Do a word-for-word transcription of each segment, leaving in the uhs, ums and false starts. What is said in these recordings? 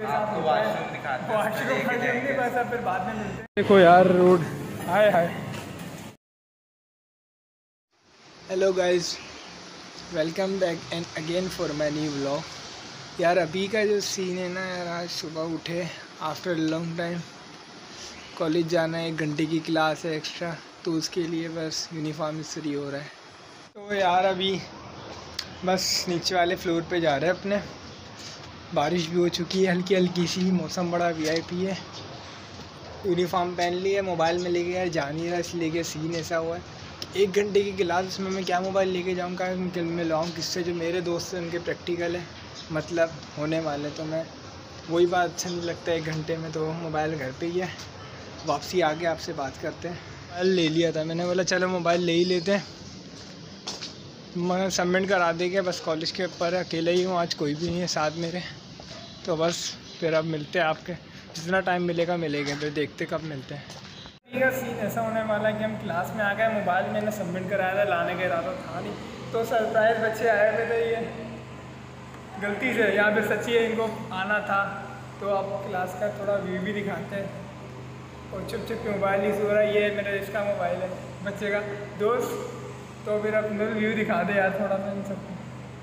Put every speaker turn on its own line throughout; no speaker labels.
आपको वॉशरूम दिखाते हैं, वॉशरूम नहीं बस फिर बाद में मिलते हैं।
देखो यार road, hi hi. Hello guys, welcome back and again for my new vlog. यार अभी का जो सीन है ना यार, आज सुबह उठे आफ्टर लॉन्ग टाइम, कॉलेज जाना है, एक घंटे की क्लास है एक्स्ट्रा, तो उसके लिए बस यूनिफॉर्म इस्त्री हो रहा है। तो यार अभी बस नीचे वाले फ्लोर पे जा रहे हैं अपने। बारिश भी हो चुकी है हल्की हल्की सी, मौसम बड़ा वीआईपी है। यूनिफॉर्म पहन ली है, मोबाइल में लेके यार जा नहीं रहा, इसलिए कि सीन ऐसा हुआ है। एक घंटे की क्लास, उसमें मैं क्या मोबाइल लेके जाऊँगा, मैं लाऊँ किससे? जो मेरे दोस्त हैं उनके प्रैक्टिकल है, मतलब होने वाले, तो मैं वही बात अच्छा नहीं लगता एक घंटे में, तो मोबाइल घर पे ही है। वापसी आके आपसे बात करते हैं। मोबाइल ले लिया था मैंने, बोला चलो मोबाइल ले ही लेते हैं, मैं सबमिट करा देंगे। बस कॉलेज के ऊपर अकेले ही हूँ आज, कोई भी नहीं है साथ मेरे, तो बस फिर अब मिलते हैं आपके, जितना टाइम मिलेगा मिलेगा, फिर देखते कब मिलते हैं। ठीक है, सीन ऐसा होने वाला है कि हम क्लास में आ गए, मोबाइल मैंने सबमिट कराया था, लाने का इरादा था नहीं, तो सरप्राइज़ बच्चे आए हुए थे, ये गलती से यहाँ पे सच्ची है, इनको आना था। तो अब क्लास का थोड़ा व्यू भी दिखाते हैं, और चुप चुप के मोबाइल यूज़ हो रहा है। ये मेरे इसका मोबाइल है, बच्चे का दोस्त, तो फिर अब व्यू दिखा दे यार थोड़ा सा इन सबको।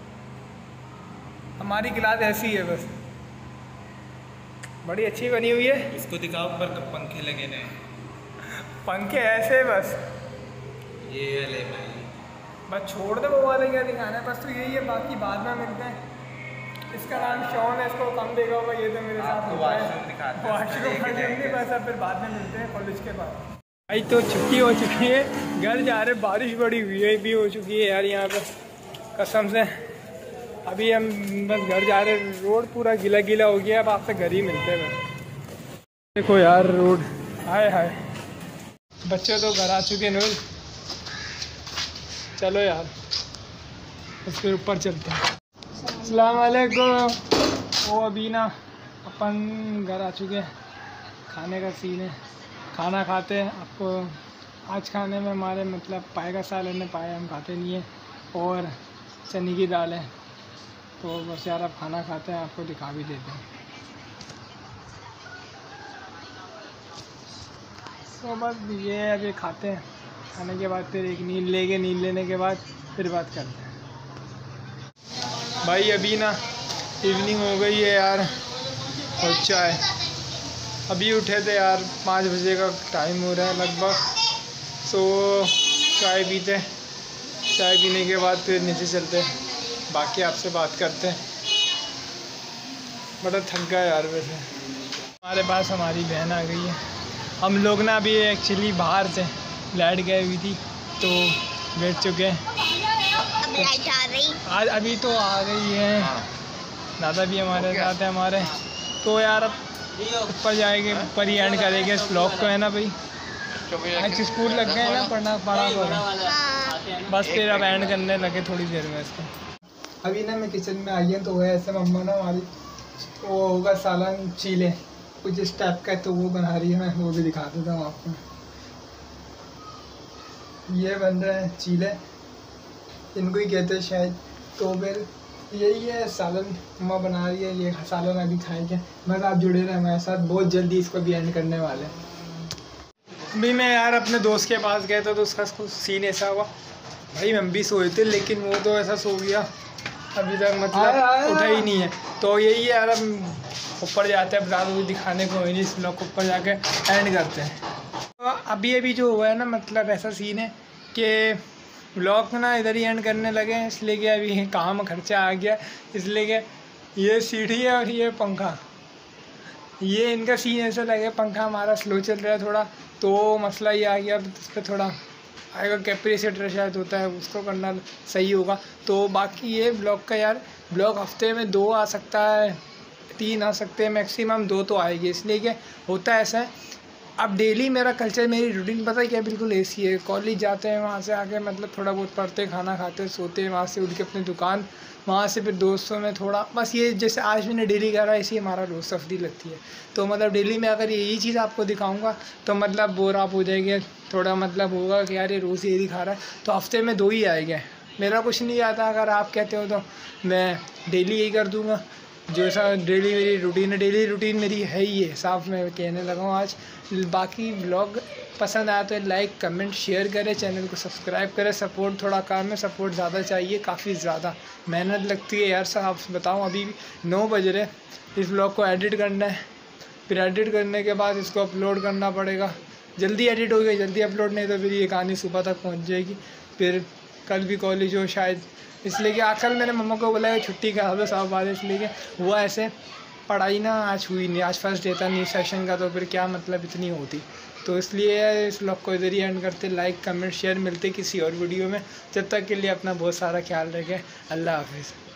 हमारी क्लास ऐसी है, बस बड़ी अच्छी बनी हुई है।
इसको दिखाओ, पर पंखे लगे ने,
पंखे ऐसे बस
ये वाले भाई,
बस छोड़ दे वो वाले, क्या दिखाना है, बस तो यही है, बाकी बाद में मिलते हैं। इसका नाम शॉन है, इसको कम देखा होगा, ये तो मेरे साथ
वॉशरूम दिखाते हैं,
वॉशरूम नहीं, बस अब फिर बाद में मिलते हैं कॉलेज के बाद। भाई तो छुट्टी हो चुकी है, घर जा रहे, बारिश बड़ी हुई भी हो चुकी है यार यहाँ पे, कसम से। अभी हम बस घर जा रहे, रोड पूरा गीला गीला हो गया, अब आपसे घर ही मिलते हैं। देखो यार रोड, हाय हाय। बच्चे तो घर आ चुके हैं, चलो यार उसके ऊपर चलते हैं। अस्सलाम वालेकुम। वो अभी ना अपन घर आ चुके हैं, खाने का सीन है, खाना खाते हैं। आपको आज खाने में हमारे मतलब पाए का सालन है, पाए हम खाते नहीं है, और चने की दाल है, तो बस यार अब खाना खाते हैं, आपको दिखा भी देते हैं। तो बस ये अभी खाते हैं, खाने के बाद फिर एक नींद लेंगे, नींद लेने के बाद फिर बात करते हैं। भाई अभी ना इवनिंग हो गई है यार, और चाय अभी उठे थे यार, पाँच बजे का टाइम हो रहा है लगभग, सो चाय पीते, चाय पीने के बाद फिर नीचे चलते, बाकी आपसे बात करते हैं। बड़ा थक गया यार वैसे। हमारे पास हमारी बहन आ गई है, हम लोग ना अभी एक्चुअली बाहर से लाइट गई हुई थी, तो बैठ चुके हैं। आज अभी तो आ गई है, दादा भी हमारे साथ है हमारे, तो यार अब ऊपर जाएंगे, ऊपर ही एंड करेंगे इस ब्लॉग को, है ना भाई? आज स्कूल लग गए ना, पढ़ना पढ़ा कर, बस फिर अब एंड करने लगे थोड़ी देर में इसको। अभी ना मैं किचन में आई है, तो वह ऐसे मम्मा ना हमारी वो होगा सालन चीले कुछ इस टाइप का, तो वो बना रही है, मैं वो भी दिखा देता हूँ आपको। ये बन रहे हैं चीले, इनको ही कहते हैं शायद, तो फिर यही है सालन मम्मा बना रही है, ये सालन अभी खाएंगे। बस आप जुड़े रहे हमारे साथ, बहुत जल्दी इसको भी एंड करने वाले हैं। अभी मैं यार अपने दोस्त के पास गया था, तो उसका सीन ऐसा हुआ, भाई हम भी सोए थे, लेकिन वो तो ऐसा सो गया अभी तक, मतलब उठा ही नहीं है। तो यही है यार, अब ऊपर जाते हैं, बता दो दिखाने को नहीं, इस ब्लॉग को ऊपर जाके एंड करते हैं। तो अभी अभी जो हुआ है ना, मतलब ऐसा सीन है कि ब्लॉग ना इधर ही एंड करने लगे हैं, इसलिए कि अभी काम खर्चा आ गया, इसलिए कि ये सीढ़ी है और ये पंखा, ये इनका सीन ऐसा लगे, पंखा हमारा स्लो चल रहा है थोड़ा, तो मसला ये आ गया, अब इस पर थोड़ा आएगा, कैपेसिटर शायद होता है, उसको करना सही होगा। तो बाकी ये ब्लॉग का यार, ब्लॉग हफ्ते में दो आ सकता है, तीन आ सकते हैं, मैक्सिमम दो तो आएगी, इसलिए कि होता है ऐसा है। अब डेली मेरा कल्चर, मेरी रूटीन पता है क्या, बिल्कुल ऐसी है। कॉलेज जाते हैं, वहाँ से आके मतलब थोड़ा बहुत पढ़ते, खाना खाते, सोते, वहाँ से उठ के अपनी दुकान, वहाँ से फिर दोस्तों में थोड़ा, बस ये जैसे आज मैंने डेली करा, ऐसी हमारा रोज़ सफरी लगती है। तो मतलब डेली में अगर यही चीज़ आपको दिखाऊंगा तो मतलब बोर आप हो जाएंगे, थोड़ा मतलब होगा कि यार ये रोज़ यही दिखा रहा है, तो हफ्ते में दो ही आएंगे। मेरा कुछ नहीं आता, अगर आप कहते हो तो मैं डेली यही कर दूँगा, जो सा डेली मेरी रूटीन है, डेली रूटीन मेरी है ही है, साफ मैं कहने लगा हूँ आज। बाकी व्लॉग पसंद आया तो लाइक कमेंट शेयर करें, चैनल को सब्सक्राइब करें। सपोर्ट थोड़ा कम है, सपोर्ट ज़्यादा चाहिए, काफ़ी ज़्यादा मेहनत लगती है यार साहब बताऊँ। अभी नौ बज रहे, इस व्लॉग को एडिट करना है, फिर एडिट करने के बाद इसको अपलोड करना पड़ेगा। जल्दी एडिट हो गई जल्दी अपलोड, नहीं तो फिर ये कहानी सुबह तक पहुंच जाएगी। फिर कल भी कॉलेज हो शायद, इसलिए कि आजकल मैंने मम्मा को बोला है छुट्टी करा दो साहब बाद, इसलिए कि वो ऐसे पढ़ाई ना आज हुई नहीं, आज फर्स्ट डे था न्यू सेशन का, तो फिर क्या मतलब इतनी होती। तो इसलिए इस व्लॉग को इधर ही एंड करते। लाइक कमेंट शेयर, मिलते किसी और वीडियो में। जब तक के लिए अपना बहुत सारा ख्याल रखें। अल्लाह हाफिज़।